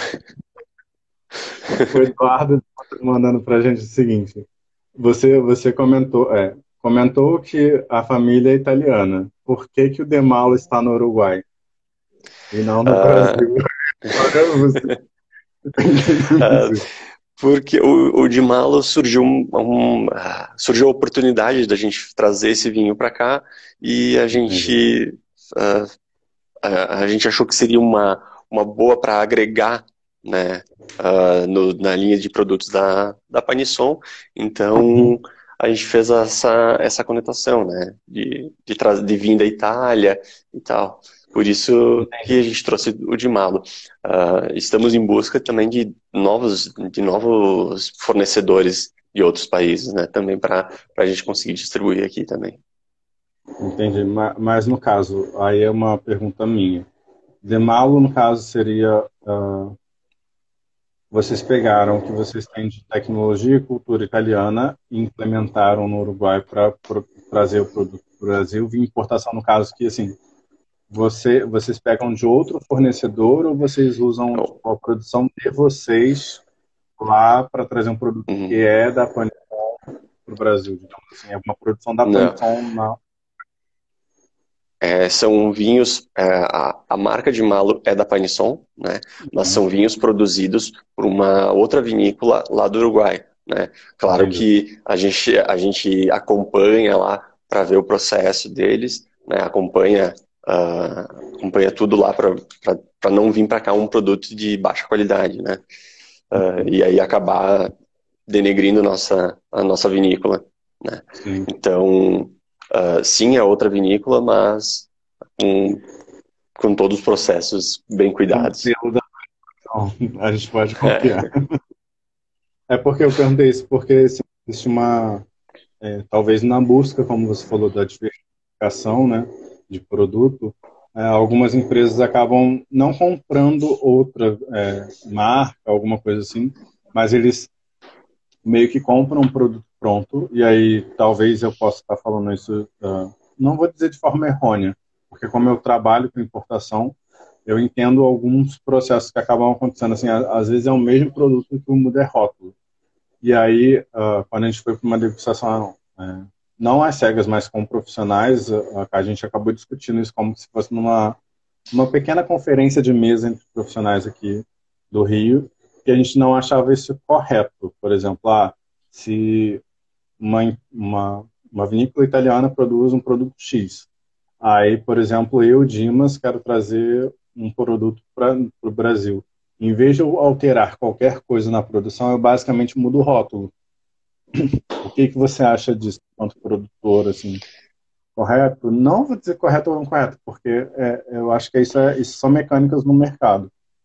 O Eduardo tá mandando para a gente o seguinte: Você, você comentou, é, comentou que a família é italiana. Por que que o De Malo está no Uruguai e não no Uh, Brasil? Agora você entendeu uh, isso. porque o, o de Malo surgiu um, um, ah, surgiu a oportunidade da gente trazer esse vinho para cá e a Entendi. gente uh, a, a gente achou que seria uma, uma boa para agregar, né, uh, no, na linha de produtos da, da Panisson. Então, Uhum. a gente fez essa, essa conotação, né, de, de, tra- de vir da Itália e tal. Por isso que a gente trouxe o de Malo. Uh, estamos em busca também de novos, de novos fornecedores de outros países, né, também para a gente conseguir distribuir aqui também. Entendi. Ma- Mas, no caso, aí é uma pergunta minha. De Malo, no caso, seria ah, vocês pegaram o que vocês têm de tecnologia e cultura italiana e implementaram no Uruguai para trazer o produto para o Brasil, via importação, no caso que, assim, você, vocês pegam de outro fornecedor ou vocês usam tipo, Então, a produção de vocês lá para trazer um produto que uhum. é da Panasonic para o Brasil, digamos assim, é uma produção da Não. Panasonic na... É, são vinhos, é, a, a marca de Malo é da Panisson, né? Mas são vinhos produzidos por uma outra vinícola lá do Uruguai, né? Claro Entendi. que a gente, a gente acompanha lá para ver o processo deles, né? Acompanha, ah, acompanha tudo lá para não vir para cá um produto de baixa qualidade, né? Ah, e aí acabar denegrindo nossa, a nossa vinícola, né? Sim. Então, uh, sim, é outra vinícola, mas com, com todos os processos bem Um cuidados. selo da Panasonic, a gente pode confiar. É porque eu perguntei isso, porque assim, existe uma, é, talvez na busca, como você falou, da diversificação, né, de produto, é, algumas empresas acabam não comprando outra é, marca, alguma coisa assim, mas eles meio que compram um produto pronto, e aí talvez eu possa estar falando isso, uh, não vou dizer de forma errônea, porque como eu trabalho com importação, eu entendo alguns processos que acabam acontecendo, assim, às vezes é o mesmo produto que muda é rótulo. E aí, uh, quando a gente foi para uma degustação, é, não às cegas, mas com profissionais, uh, a gente acabou discutindo isso como se fosse numa uma pequena conferência de mesa entre profissionais aqui do Rio, e a gente não achava isso correto. Por exemplo, ah, se uma, uma, uma vinícola italiana produz um produto X, aí, por exemplo, eu, Dimas, quero trazer um produto para o Brasil. Em vez de eu alterar qualquer coisa na produção, eu basicamente mudo o rótulo. O que que você acha disso, enquanto produtor, assim, correto? Não vou dizer correto ou não correto, porque é, eu acho que isso, é, isso são mecânicas no mercado.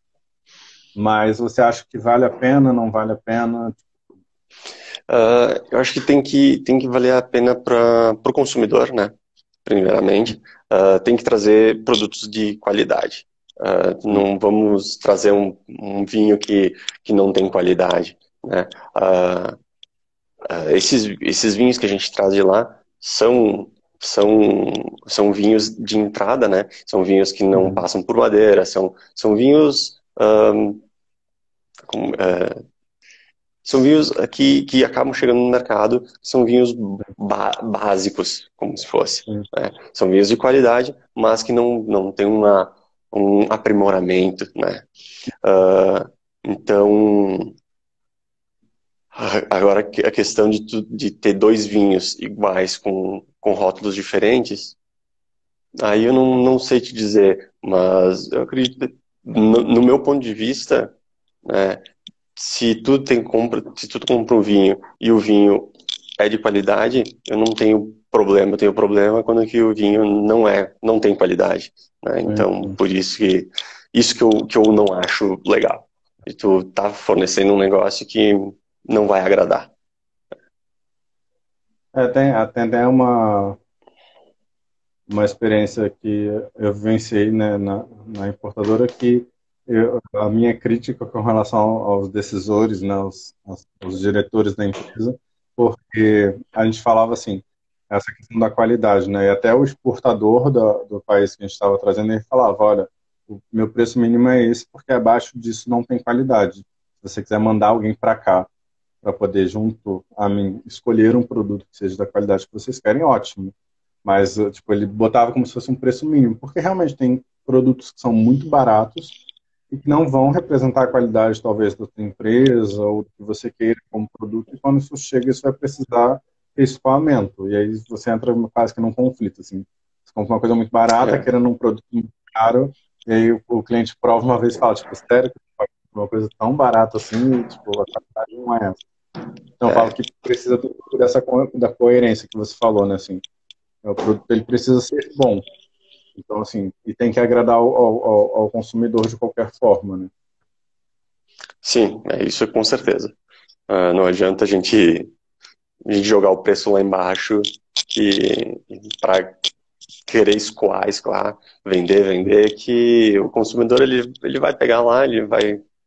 Mas você acha que vale a pena, não vale a pena? Uh, eu acho que tem que, tem que valer a pena para o consumidor, né? Primeiramente, uh, tem que trazer produtos de qualidade. Uh, Sim. não vamos trazer um, um vinho que, que não tem qualidade, né? Uh, Uh, esses, esses vinhos que a gente traz de lá são, são, são vinhos de entrada, né? São vinhos que não Uhum. passam por madeira, são, são vinhos, um, com, uh, são vinhos que, que acabam chegando no mercado, são vinhos ba básicos, como se fosse, Sim. né? São vinhos de qualidade, mas que não, não tem uma, um aprimoramento, né? Uh, então, agora, a questão de, tu, de ter dois vinhos iguais com, com rótulos diferentes, aí eu não, não sei te dizer, mas eu acredito, que, no, no meu ponto de vista, né, se tu tem compra, se tu compra um vinho e o vinho é de qualidade, eu não tenho problema. Eu tenho problema quando que o vinho não é, não tem qualidade, né? Sim, Então, sim. por isso que isso que eu, que eu não acho legal. E tu tá fornecendo um negócio que não vai agradar. É, tem até tem uma, uma experiência que eu vivenciei, né, na, na importadora que eu, a minha crítica com relação aos decisores, né, aos, aos, aos diretores da empresa, porque a gente falava assim, essa questão da qualidade, né, e até o exportador do, do país que a gente estava trazendo, ele falava, olha, o meu preço mínimo é esse, porque abaixo disso não tem qualidade. Se você quiser mandar alguém para cá, para poder, junto a mim, escolher um produto que seja da qualidade que vocês querem, ótimo. Mas, eh, tipo, ele botava como se fosse um preço mínimo, porque realmente tem produtos que são muito baratos e que não vão representar a qualidade, talvez, da sua empresa ou do que você queira como produto, e quando isso chega, isso vai precisar ter escoamento. E aí você entra quase que num conflito, assim. Você compra uma coisa muito barata, É, querendo um produto muito caro, e aí o, o cliente prova uma vez e fala, tipo, sério, que você pode comprar uma coisa tão barata assim, e, tipo, a qualidade não é essa. Então, eu falo é, que precisa ter um pouco dessa co- da coerência que você falou, né, assim. O produto ele precisa ser bom. Então, assim, e tem que agradar ao, ao, ao consumidor de qualquer forma, né? sim, é isso com certeza. Ah, não adianta a gente, a gente jogar o preço lá embaixo que para querer escoar, escoar, vender, vender, que o consumidor ele, ele vai pegar lá, ele vai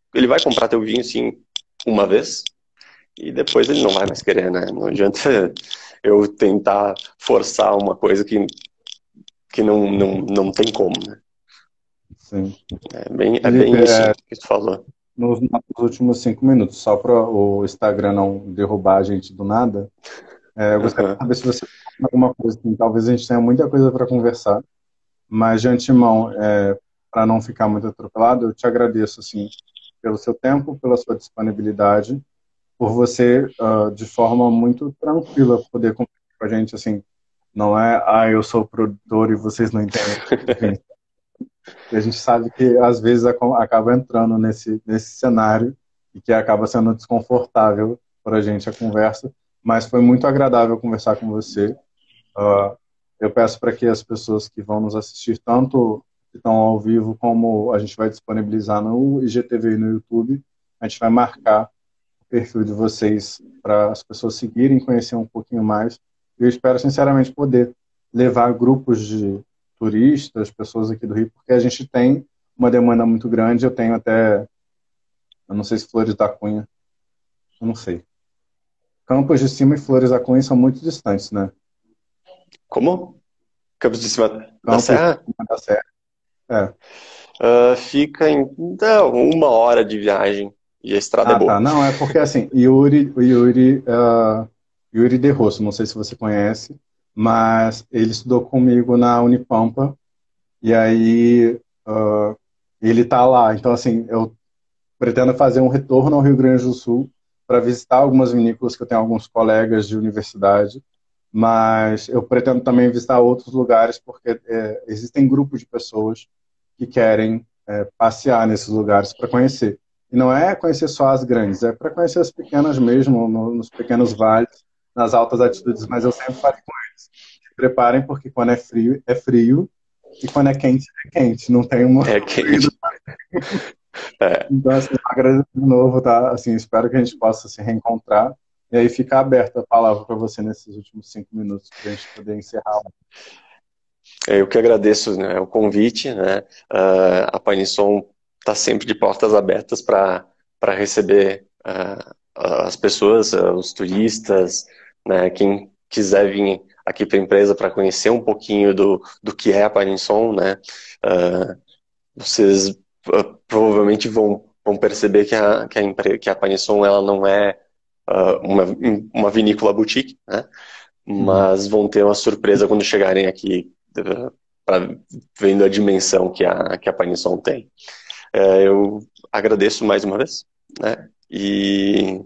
ele vai comprar teu vinho, sim, uma vez, e depois ele não vai mais querer, né? Não adianta eu tentar forçar uma coisa que, que não, não, não tem como, né? Sim. É bem, é Felipe, bem isso é, que tu falou. nos, nos últimos cinco minutos, só para o Instagram não derrubar a gente do nada, é, eu gostaria de Aham. saber se você tem alguma coisa, assim, talvez a gente tenha muita coisa para conversar, mas de antemão, é, para não ficar muito atropelado, eu te agradeço assim, pelo seu tempo, pela sua disponibilidade, por você, ah, de forma muito tranquila, poder conversar com a gente, assim, não é, ah, eu sou o produtor e vocês não entendem. Enfim, e a gente sabe que às vezes aco- acaba entrando nesse, nesse cenário e que acaba sendo desconfortável para a gente a conversa, mas foi muito agradável conversar com você. Ah, eu peço para que as pessoas que vão nos assistir, tanto que estão ao vivo, como a gente vai disponibilizar no I G T V e no YouTube, a gente vai marcar o perfil de vocês para as pessoas seguirem, conhecer um pouquinho mais. Eu espero, sinceramente, poder levar grupos de turistas, pessoas aqui do Rio, porque a gente tem uma demanda muito grande. Eu tenho até, eu não sei se Flores da Cunha, eu não sei. Campos de Cima e Flores da Cunha são muito distantes, né? Como? Campos de Cima da Campos de Serra? Cima da Serra. É. Ah, fica em não, uma hora de viagem e a estrada é Ah, tá. boa. Não, é porque assim, Yuri, o Yuri, uh, Yuri De Rosso, não sei se você conhece, mas ele estudou comigo na Unipampa, e aí uh, ele tá lá. Então, assim, eu pretendo fazer um retorno ao Rio Grande do Sul para visitar algumas vinícolas, que eu tenho alguns colegas de universidade, mas eu pretendo também visitar outros lugares, porque é, existem grupos de pessoas que querem é, passear nesses lugares para conhecer. E não é conhecer só as grandes, é para conhecer as pequenas mesmo, no, nos pequenos vales, nas altas altitudes, mas eu sempre falei com eles, se preparem, porque quando é frio, é frio, e quando é quente, é quente, não tem uma É quente. É, então, assim, agradeço de novo, tá? Assim, espero que a gente possa se reencontrar. E aí fica aberta a palavra para você nesses últimos cinco minutos, para a gente poder encerrar. eu que agradeço, né, o convite, né? Ah, a Panisson está sempre de portas abertas para para receber ah, as pessoas, ah, os turistas, né? Quem quiser vir aqui para a empresa para conhecer um pouquinho do, do que é a Panisson, né? Ah, vocês ah, provavelmente vão, vão perceber que a, que a, empre- que a Panisson ela não é ah, uma, uma vinícola boutique, né? Uhum. Mas vão ter uma surpresa quando chegarem aqui, uh, pra, vendo a dimensão que a, que a Panisson tem. Uh, eu agradeço mais uma vez, né? E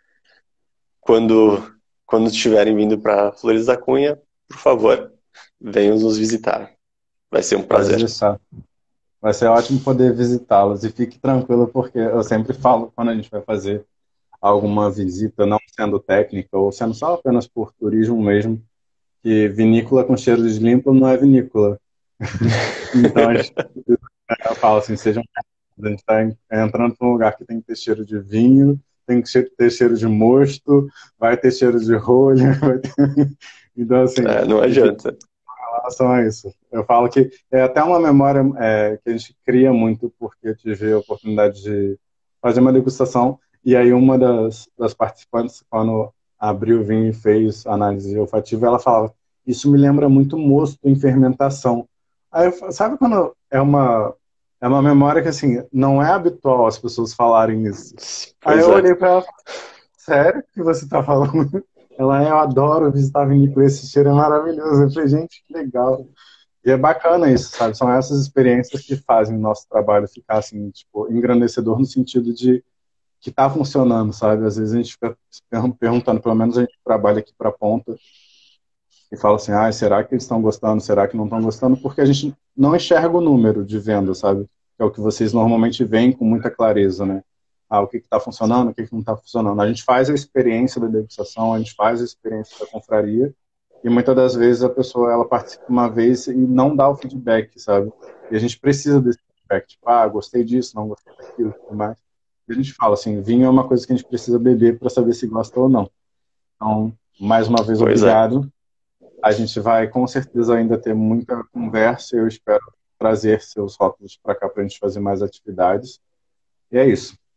quando, quando estiverem vindo para Flores da Cunha, por favor, venham nos visitar. Vai ser um Pode prazer. deixar. Vai ser ótimo poder visitá-los. E fique tranquilo, porque eu sempre falo quando a gente vai fazer alguma visita, não sendo técnica, ou sendo só apenas por turismo mesmo, que vinícola com cheiro de limpo não é vinícola. Então a gente eu falo assim, sejam a gente está entrando para um lugar que tem que ter cheiro de vinho, tem que ter cheiro de mosto, vai ter cheiro de rolha. Vai ter... Então, assim, É, não que fique adianta. em relação a isso. Eu falo que é até uma memória é, que a gente cria muito, porque eu tive a oportunidade de fazer uma degustação, e aí uma das, das participantes, quando abriu o vinho e fez análise olfativa, ela falava, isso me lembra muito mosto em fermentação. Aí, eu fa- sabe quando é uma é uma memória que, assim, não é habitual as pessoas falarem isso. Aí Pois eu é. olhei para ela e falei, sério que você tá falando? Ela, "É, eu adoro visitar vinícola, esse cheiro é maravilhoso." Eu falei, gente, que legal. E é bacana isso, sabe? São essas experiências que fazem o nosso trabalho ficar, assim, tipo, engrandecedor no sentido de que tá funcionando, sabe? Às vezes a gente fica se per- perguntando, pelo menos a gente trabalha aqui para a ponta, e fala assim, ah, será que eles estão gostando, será que não estão gostando? Porque a gente não enxerga o número de venda, sabe? Que é o que vocês normalmente veem com muita clareza, né? Ah, o que está funcionando, o que, que não está funcionando. A gente faz a experiência da degustação, a gente faz a experiência da confraria, e muitas das vezes a pessoa ela participa uma vez e não dá o feedback, sabe? E a gente precisa desse feedback, tipo, ah, gostei disso, não gostei daquilo, tudo mais. E a gente fala assim, vinho é uma coisa que a gente precisa beber para saber se gosta ou não. Então, mais uma vez, Pois é. obrigado. A gente vai com certeza ainda ter muita conversa. Eu espero trazer seus rótulos para cá para a gente fazer mais atividades. E é isso.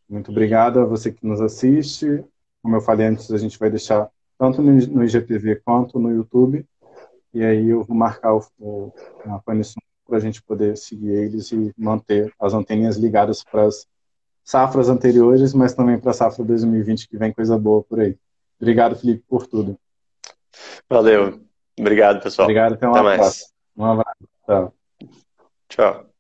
Muito obrigado a você que nos assiste. Como eu falei antes, a gente vai deixar tanto no, no I G T V quanto no YouTube. E aí eu vou marcar o, o, a Panisson para a gente poder seguir eles e manter as anteninhas ligadas para as safras anteriores, mas também para a safra dois mil e vinte, que vem coisa boa por aí. Obrigado, Felipe, por tudo. Valeu. Obrigado, pessoal. Obrigado, até Até uma próxima. mais. Um abraço. Tchau. Tchau.